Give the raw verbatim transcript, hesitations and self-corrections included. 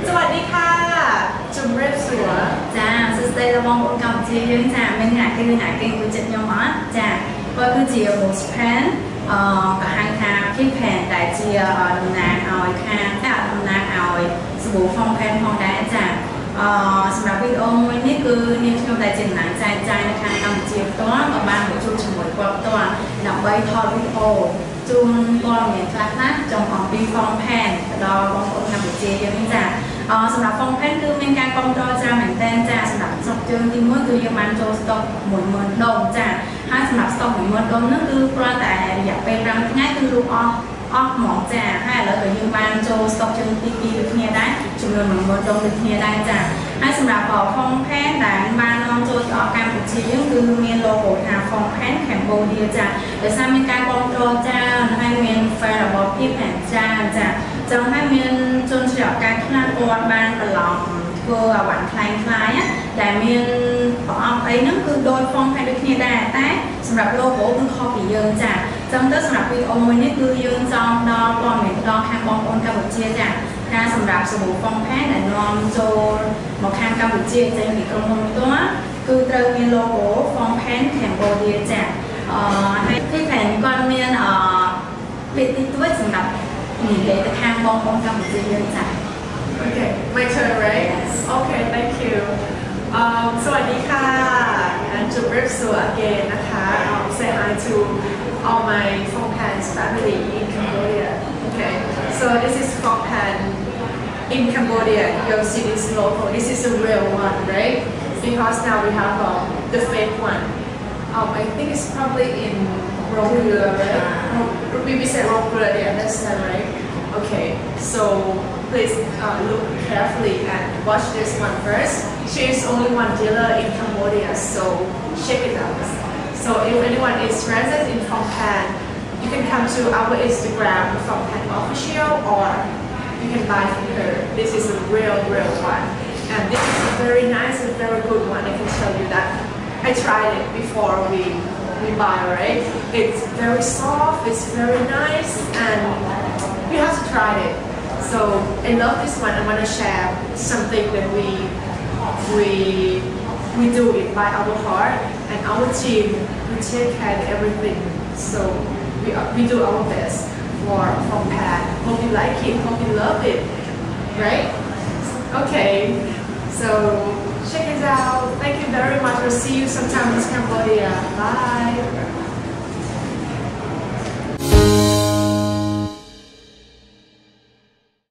สวัสดีค่ะจุ่มเรียบสวยจ้าสเตย์ระบองคนกับเจียงจ้าเป็นงานคือหาเก่งกุจิตยมอ่ะจ้าก็คือเจียมูสแพนกับหางคาพี่แผ่นแต่เจียดำนาเอาคาแต่ดำนาเอาสบู่ฟองแพนฟองได้จ้าสำหรับวิดีโอนี้คือเนี่ยที่เราได้จินหนังใจใจนะคะทำเจียตัวกับบ้านหรือชุดสมุนกับตัวนำใบทอวิดีโอจูนตัวเหมือนคลาสนะจงของปีฟองแพนดอฟองคนทำเจียยังไม่จ้าสำหรับฟองแพนคือเป็นการกองโดจ้าเหมือนเต้นจ้าสำหรับสต็อกเจอที่มื่อคือยังมันโจสต็อกหมุนหมุนดงจ้าให้สำหรับสต็อกหมุนหมุนดงนั่นคือเพราะแต่อยากเป็นรังง่ายคือลูกออกออกหมอกจ้าให้แล้วก็ยังมันโจสต็อกเจอที่ปีเนี่ยได้จำนวนหมุนหมุนดงเนี่ยได้จ้าให้สำหรับฟองแพนด่านบานน้องโจออกการผลิตชิ้นคือมีโลโก้ทางฟองแพนแคมโบเดียจ้าแต่สร้างเป็นการกองโดจ้าให้มีไฟระบบพี่แผ่นจ้าจ้าจังให้มีจนเสียการคลาดตัวบานตลอดเพื่อหวานคลายคลายอ่ะแต่มีปอมไอ้นั่นคือโดยฟองไทยด้วยเนี่ยได้แต่สำหรับโลโก้คือคอผียืนจ้ะจังเตอร์สำหรับวิดีโอนี้คือยืนจองดอปลอมเหมือนดอคางบองโอนกับบทเชียจ้ะการสำหรับสบู่ฟองแพทย์แต่นอมโจบอกคางกับบทเชียจะมีกระมวลตัวคือเติมมีโลโก้ฟองแพทย์แข่งโบเดียจ้ะให้ที่แผ่นก้อนเมียนปิดติดด้วยสำหรับนี่เลยแต่คางบองโอนกับบทเชียยืนจ้ะ Okay, my turn, right? Yes. Okay, thank you. Um, สวัสดีค่ะ and to rip so again นะคะ um, say hi to all my Phongpan family in Cambodia. Okay, so this is Phongpan in Cambodia. You'll see this logo. This is a real one, right? Because now we have um, the fake one. Um, I think it's probably in Rongpura, right? We said Rongpura, yeah, that's that, right? Okay, so please uh, look carefully and watch this one first. She is only one dealer in Cambodia, so check it out. So if anyone is interested in Phongpan, you can come to our Instagram, Phongpan Official, or you can buy from her. This is a real, real one. And this is a very nice and very good one, I can tell you that. I tried it before we, we buy, right? It's very soft, it's very nice, and you have to try it. So I love this one. I want to share something that we we we do it by our heart, and our team we take care of everything. So we we do our best for Phongpan. Hope you like it. Hope you love it. Right? Okay. So check it out. Thank you very much. We'll see you sometime in Cambodia. Bye.